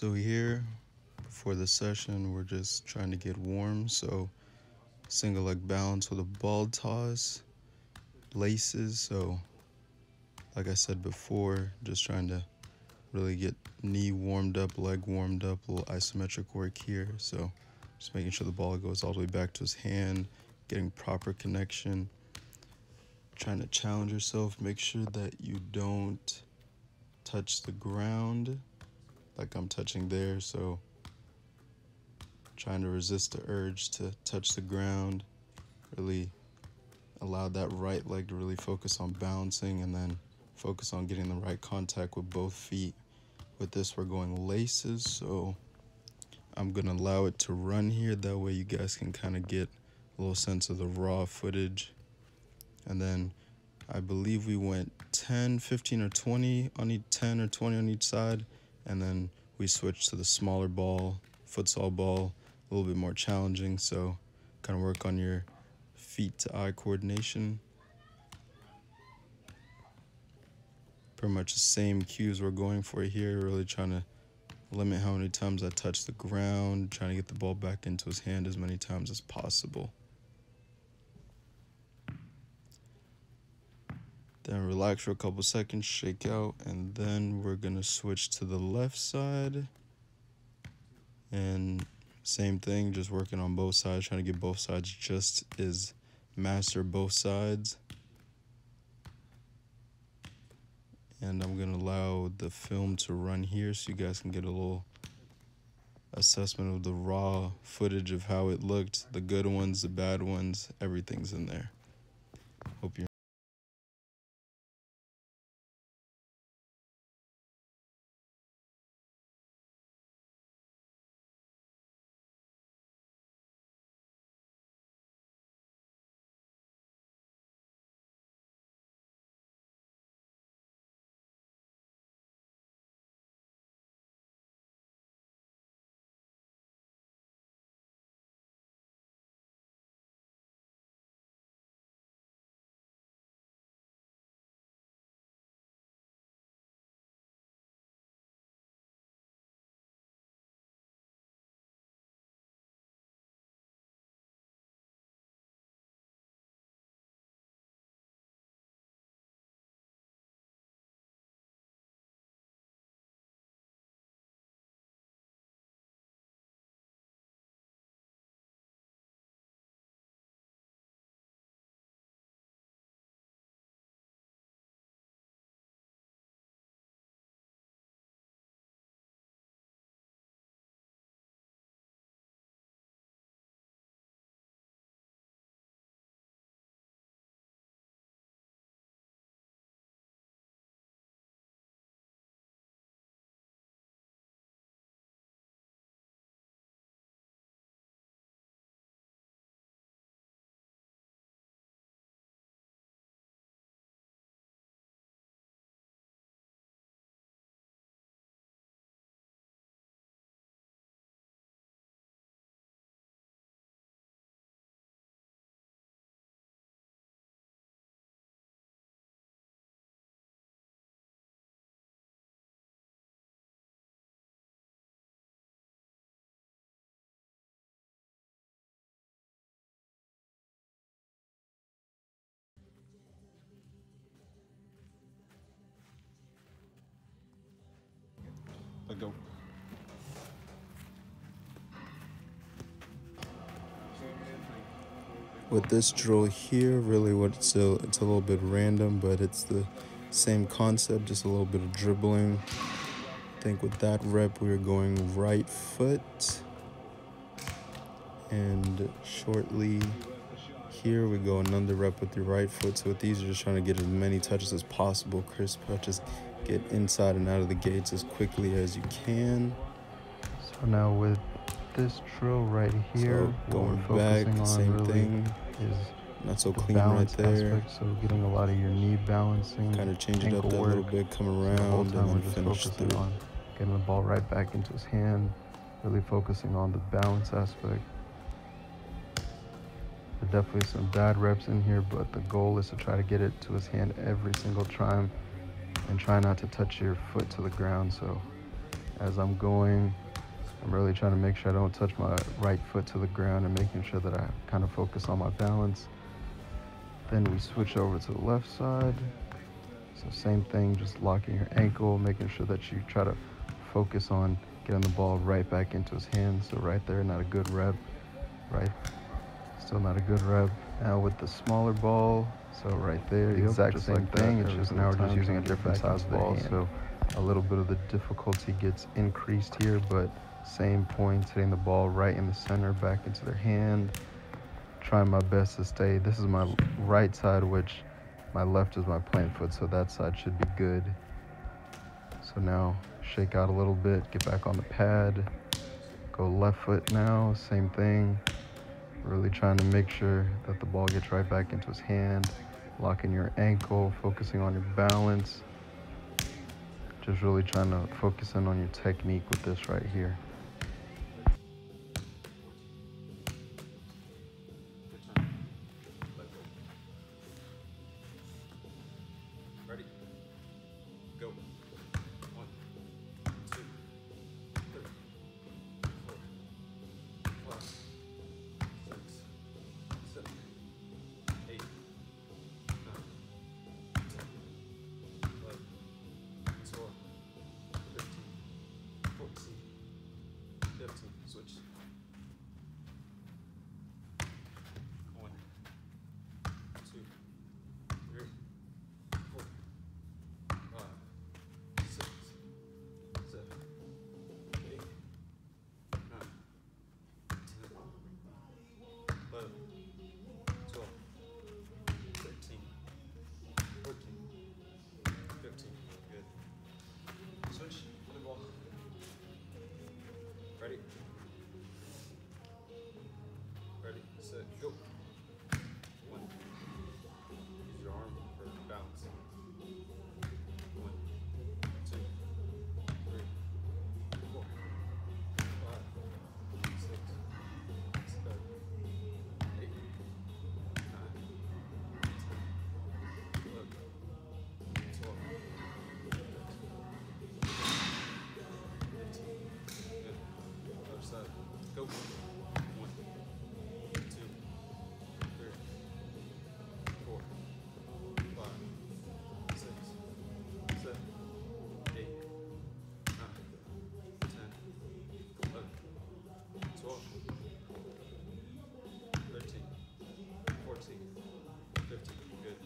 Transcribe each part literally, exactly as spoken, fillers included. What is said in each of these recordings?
So here, before the session, we're just trying to get warm. So single leg balance with a ball toss, laces. So like I said before, just trying to really get knee warmed up, leg warmed up, a little isometric work here. So just making sure the ball goes all the way back to his hand, getting proper connection, trying to challenge yourself, make sure that you don't touch the ground like I'm touching there. So trying to resist the urge to touch the ground, really allow that right leg to really focus on bouncing and then focus on getting the right contact with both feet. With this, we're going laces, so I'm gonna allow it to run here. That way you guys can kind of get a little sense of the raw footage. And then I believe we went ten, fifteen, or twenty on each, ten or twenty on each side, and then we switched to the smaller ball, futsal ball, a little bit more challenging. So kind of work on your feet to eye coordination. Pretty much the same cues we're going for here, really trying to limit how many times I touch the ground, trying to get the ball back into his hand as many times as possible. Then relax for a couple seconds, shake out, and then we're gonna switch to the left side. And same thing, just working on both sides, trying to get both sides just as master both sides. And I'm gonna allow the film to run here so you guys can get a little assessment of the raw footage of how it looked, the good ones, the bad ones, everything's in there. Hope you let go. With this drill here, really what it's a, it's a little bit random, but it's the same concept, just a little bit of dribbling. I think with that rep, we were going right foot. And shortly here, we go another rep with your right foot. So with these, you're just trying to get as many touches as possible, crisp touches, get inside and out of the gates as quickly as you can. So now with this drill right here, so going back, on same really thing, is not so the clean right there. Aspect, so getting a lot of your knee balancing, kind of change it up that work. little bit, come around, so the whole time and then we're just finish focusing through. on getting the ball right back into his hand, really focusing on the balance aspect. There are definitely some bad reps in here, but the goal is to try to get it to his hand every single time and try not to touch your foot to the ground. So As I'm going, I'm really trying to make sure I don't touch my right foot to the ground and making sure that I kind of focus on my balance. Then we switch over to the left side. So same thing, just locking your ankle, making sure that you try to focus on getting the ball right back into his hands. So right there, not a good rep, right? Still not a good rep. Now with the smaller ball, so right there, the exact same like thing. It's just now we're just using a different size ball, so a little bit of the difficulty gets increased here, but same points, hitting the ball right in the center, back into their hand. Trying my best to stay. This is my right side, which my left is my plant foot, so that side should be good. So now shake out a little bit, get back on the pad, go left foot now, same thing. Really trying to make sure that the ball gets right back into his hand, locking your ankle, focusing on your balance. Just really trying to focus in on your technique with this right here. Ready? Go. One, two, three, four, five, six, seven, eight, nine, ten, eleven, twelve, thirteen, fourteen, fifteen. Switch. One, two, three, four, five, six, seven, eight, nine, ten, eleven, twelve, thirteen, fourteen, fifteen. Good. Switch the ball. Ready? Ready, set, go. One. Use your arm for balance. One, two, three, four, five, six, seven, eight, nine, ten, eleven, twelve, fifteen. Good. Other side. Go. One, two, three, four, five, six, seven, eight, nine, ten, eleven, twelve, thirteen, fourteen, fifteen. Good.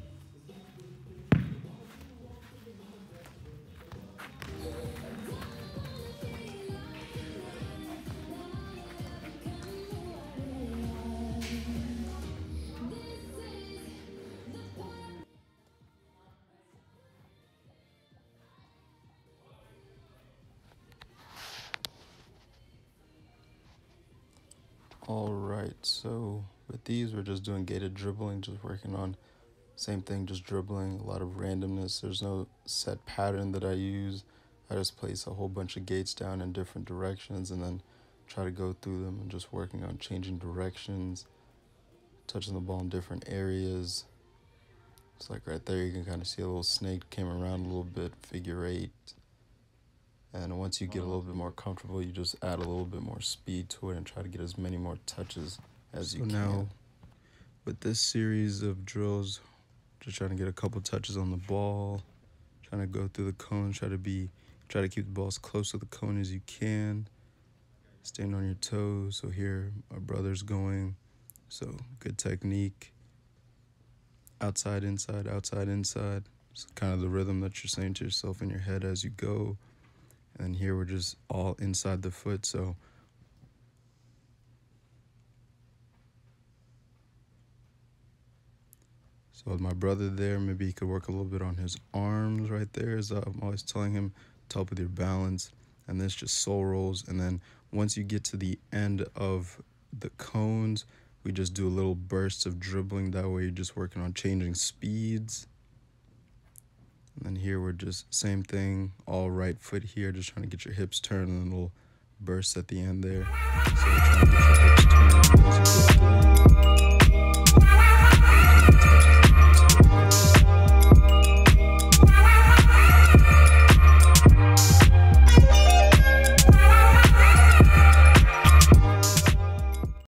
All right, so with these, we're just doing gated dribbling, just working on same thing, just dribbling, a lot of randomness. There's no set pattern that I use. I just place a whole bunch of gates down in different directions and then try to go through them and just working on changing directions, touching the ball in different areas. It's like right there, you can kind of see a little snake came around a little bit, figure eight. And once you get a little bit more comfortable, you just add a little bit more speed to it and try to get as many more touches as you can. So now, with this series of drills, just trying to get a couple touches on the ball, trying to go through the cone, try to be, try to keep the ball as close to the cone as you can, staying on your toes. So here, my brother's going, so good technique. Outside, inside, outside, inside. It's kind of the rhythm that you're saying to yourself in your head as you go. And here we're just all inside the foot, so so with my brother there, maybe he could work a little bit on his arms right there, as I'm always telling him to help with your balance. And this just soul rolls, and then once you get to the end of the cones, we just do a little bursts of dribbling. That way you're just working on changing speeds. And then here we're just same thing, all right foot here, just trying to get your hips turned, and then a little burst at the end there. So we're trying to get your hips turned.